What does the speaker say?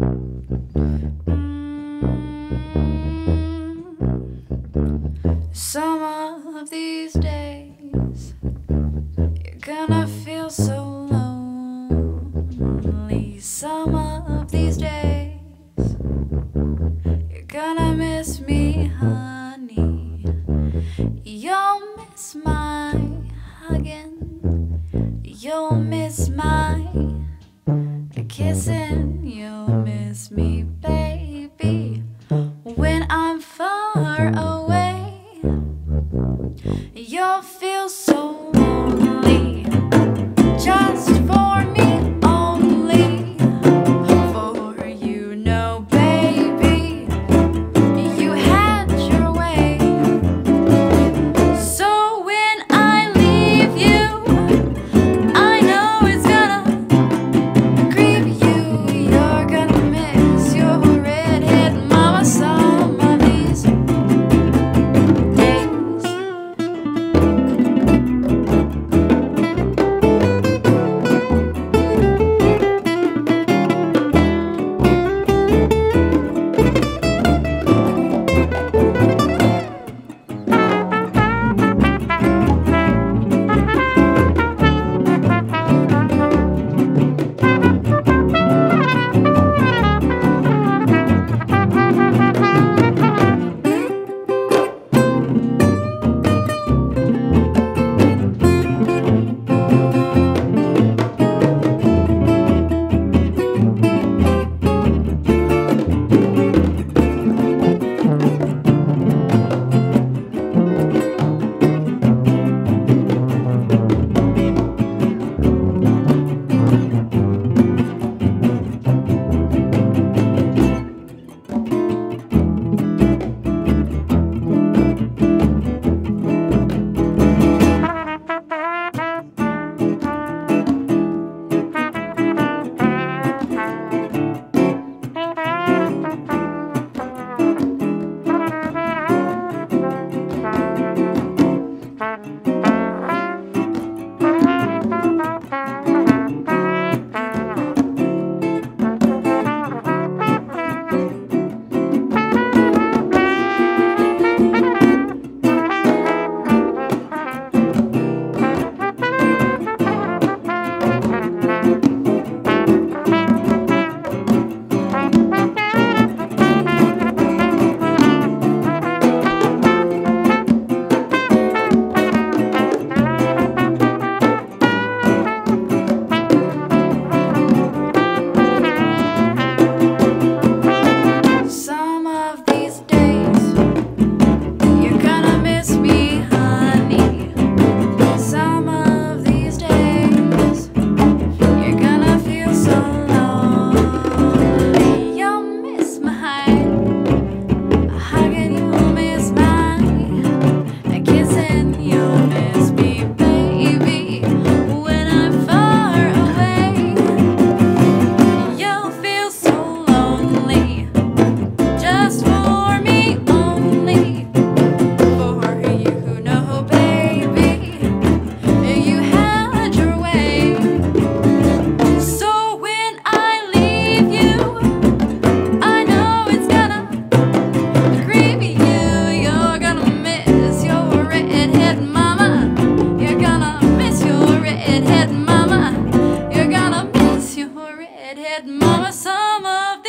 Some of these days you're gonna feel so lonely. Some of these days you're gonna miss me, honey. You'll miss my hugging, you'll miss my kissing, you'll miss me, baby, when I'm far away. You'll feel so lonely, just for me only. For you know, baby, you had your way. So when I leave you, I know it's gonna grieve you. You're gonna miss your redhead mama some of these days. Mama, some of